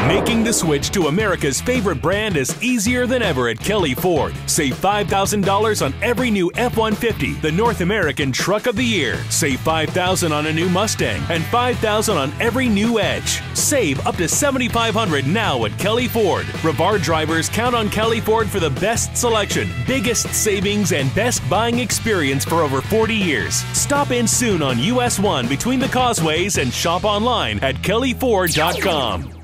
Making the switch to America's favorite brand is easier than ever at Kelly Ford. Save $5,000 on every new F-150, the North American Truck of the Year. Save $5,000 on a new Mustang and $5,000 on every new Edge. Save up to $7,500 now at Kelly Ford. Brevard drivers count on Kelly Ford for the best selection, biggest savings, and best buying experience for over 40 years. Stop in soon on US 1 between the causeways and shop online at kellyford.com.